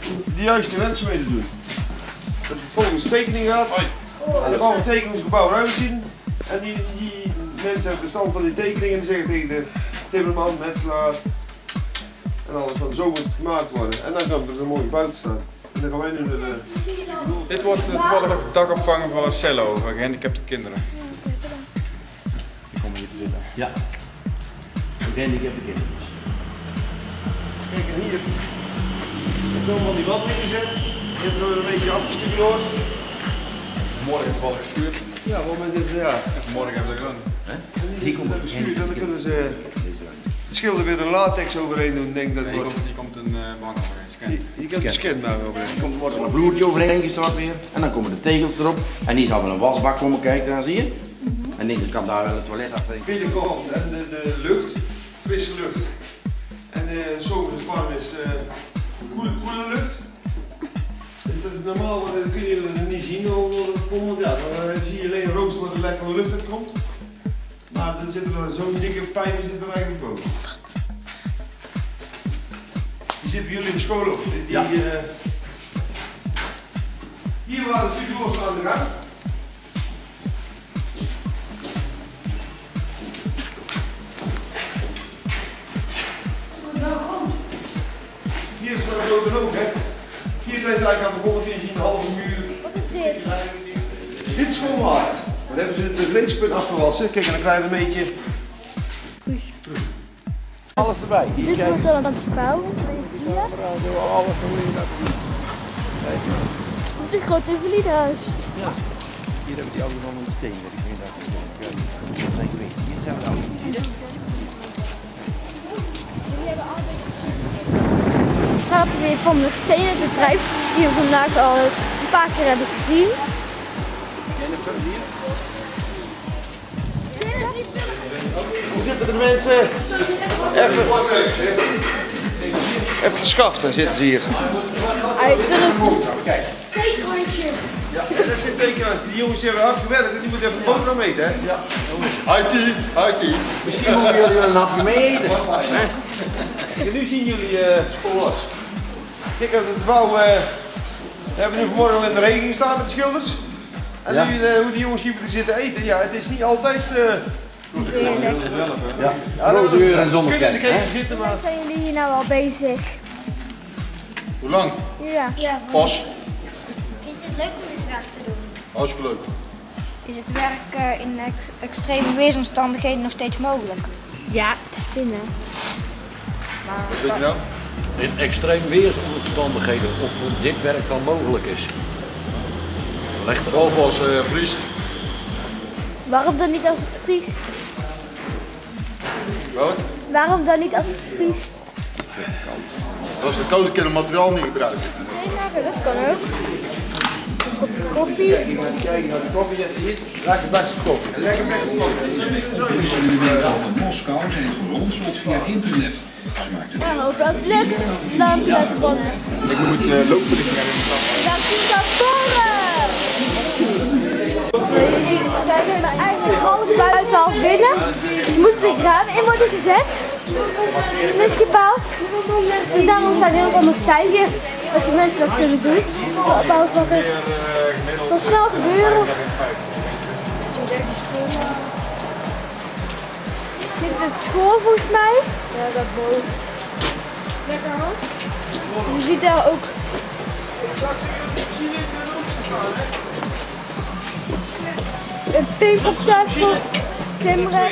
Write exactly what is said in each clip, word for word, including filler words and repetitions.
de juiste werkzaamheden doen. Dat het volgens tekening gaat. En dan gaan we tekeningsgebouw eruit zien. En die, die mensen hebben bestand van die tekeningen en die zeggen tegen de timmerman, metselaar en alles van zo moet het gemaakt worden. En dan kan er een mooie buiten staan. En dan gaan wij nu de... Dit wordt toevallig dakopvanger voor Cello, voor gehandicapte kinderen. Die komen hier te zitten. Ja. Gehandicapte kinderen. Kijk, en hier heb je van die wand neergezet. Je hebt er een beetje afgestuurd door. Morgen is het wel geschuurd. Ja, waarom is het, ja. En vanmorgen hebben ze gedaan. Die komt er geschuurd en dan kunnen ze het schilder weer een latex overheen doen. Denk dat Nee, wordt. hier komt een uh, bank overheen, scan. Je, je kunt de scan daar overheen. Er komt wordt er een vloertje overheen gestort weer. En dan komen de tegels erop. En die zal wel een wasbak komen kijken, daar zie je. En denk ik kan daar wel het toilet achter. Binnenkomt en de, de lucht, frisse lucht. En uh, zomers warm is uh, koele, koele lucht. Dus dat is normaal uh, kun je het niet zien, want ja, dan uh, zie je alleen rooster waar er lekkere lucht uit komt. Maar dan zit er zo'n dikke pijp zit er eigenlijk boven. Die zit bij jullie in de school ook. Die, Ja. uh, hier waren de studio's aan de gang. Hier is het ook ook, hè. Hier zijn ze eigenlijk aan begonnen, hier zie je een halve muur. Wat is dit? Dit is schoonmaken. Dan hebben ze de vleespunt afgewassen. Kijk, en dan krijg je een beetje... Alles erbij. Hier Dit kijk. wordt dan het gebouw. Hier. Alles Het is een groot invalidehuis. Ja. Hier hebben die oude mannen steen. Ik weet dat niet. Hier zijn we dan. Zie je? We gaan weer van de stenen bedrijf die we vandaag al een paar keer hebben gezien. Hoe zitten de mensen? Even... Even te schaften zitten ze hier. Tegeltje. Ja, en dat zit tekenantje. Die jongens hebben hard gewerkt en die moeten even een boterham eten, hè? Ja. I T, I T. Misschien mogen jullie wel een hapje mee eten. En nu zien jullie uh, spoors. Kijk, het gebouw uh, we hebben nu vanmorgen al in de regen gestaan met de schilders. En Ja. nu uh, hoe die jongens hier moeten zitten eten, ja, het is niet altijd... Uh, Heerlijk. Ja. ja, Roze uur en kunnen zonneschijn. in de keten zitten, Hoe maar... lang zijn jullie hier nou al bezig? Hoe lang? Ja. Ja. Pas. Vind je het leuk om dit werk te doen? Hartstikke leuk. Is het werk uh, in ex extreme weersomstandigheden nog steeds mogelijk? Ja, het is binnen. Wat zeg je nou? In extreem weersomstandigheden of dit werk dan mogelijk is. Leg het Behalve als uh, vriest. Waarom dan niet als het vriest? Welk? Waarom dan niet als het vriest? Als de koude kunnen materiaal niet gebruiken. Nee, maar dat kan ook. Een kopje koffie. Kijk naar de koffie, hier. Lekker beste koffie. Lekker beste koffie. In Moskou zijn geronseld via internet. Ze maakten Ja, hoop dat het lukt. Lampje laten branden. Ik moet uh, loopberichten hebben. Laat zien dat toren! Je ziet de stijgen, maar eigenlijk half buiten, half binnen. Er moesten dus ramen in worden gezet. In dit gebouw. Dus daarom staan hier ook allemaal stijgers. Dat de mensen dat kunnen doen. De bouwvakkers. Het zal snel gebeuren. Dit is de school volgens mij. Ja, dat boven. Lekker hoor. Je ziet daar ook. Een pink op tafel. Timmeren.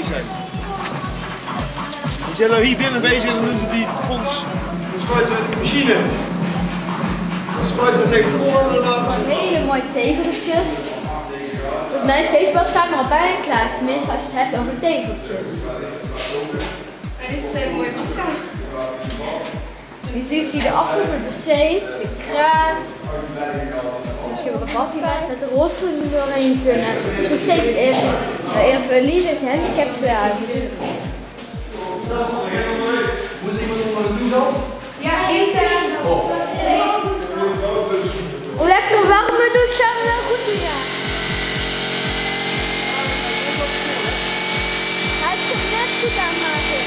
Die zijn nou hier binnen bezig en dan doen ze die fonds. Dan spuiten ze uit de machine. Dan spuiten ze tegen de grond en dan laten ze... Hele mooie tegeltjes. Volgens mij is deze badkamer al bijna klaar. Tenminste als je het hebt over tegeltjes. Dit is een mooie badkamer. Je ziet hier de afvoer voor de wc, de kraan. Misschien wel wat die mensen met de rolstoel er doorheen kunnen. Het is nog steeds een invalides gehandicapte huis. Moet iemand onder de douche al? Ja, ik ben. Hoe lekker warm we doen, zijn we wel goed doen, ja. Hij is het net goed aanmaken.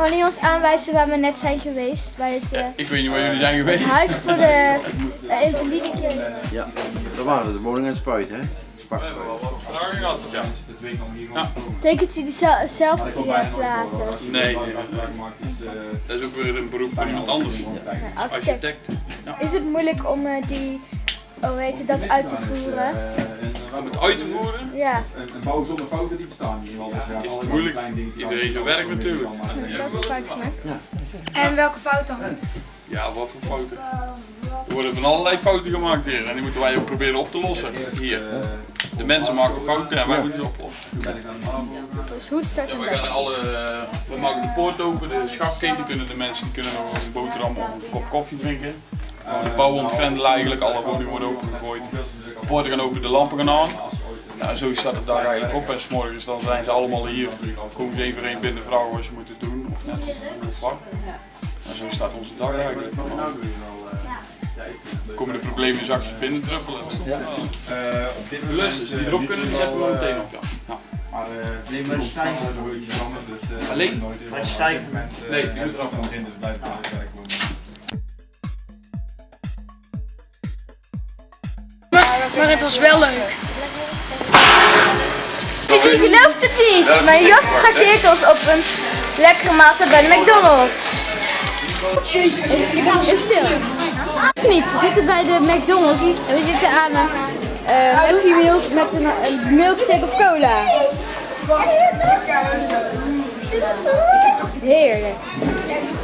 Kan u ons aanwijzen waar we net zijn geweest? Bij het, uh, Ik weet niet waar jullie zijn geweest. het huis voor de uh, invalide kids. Ja, dat waren de woningen en spuiten, hè? Sparkspuiten. Vertraging had het, ja. Ja. Tekent u die zelf die heeft laten? Nee, dat is ook weer een beroep van iemand anders. Ja, architect. Architect. Ja. Is het moeilijk om uh, die, hoe heet het, dat uit te voeren? Om het uit te voeren? Ja. Een bouw zonder fouten die bestaan niet. Is het moeilijk? Iedereen zijn werk natuurlijk. Dat is ook fout gemaakt. En welke fout dan? Ja, wat voor fouten? Er worden van allerlei fouten gemaakt hier en die moeten wij ook proberen op te lossen. Hier. De mensen maken fouten en wij moeten ze oplossen. Dus hoe start Ja, het we, gaan alle, we maken de poort open, de schapketen kunnen de mensen die kunnen nog een boterham of een kop koffie drinken. De bouw ontgrendelen eigenlijk, alle woningen worden opengegooid. De poorten gaan open, de lampen gaan aan. Nou, en zo staat het daar eigenlijk op en 's morgens dan zijn ze allemaal hier. Dan komen ze één voor één binnen vragen wat ze moeten doen of net of vak. En zo staat onze dag eigenlijk. Dan komen de problemen zachtjes binnen druppelen. Ja. Uh, de lussen die erop kunnen, die zetten we meteen op. Ja. Ja. Maar alleen met stijgen wordt iets veranderd. Dus alleen? Met stijgen? Nee, die moet er ook nog in, dus blijft het werk doen. Maar het was wel leuk. Je gelooft het niet, maar Jos trakteert ons op een lekkere maaltijd bij de McDonald's. Even stil. Of niet, we zitten bij de McDonald's en we zitten aan een uh, Happy Meal met een, een milkshake of cola. Heerlijk.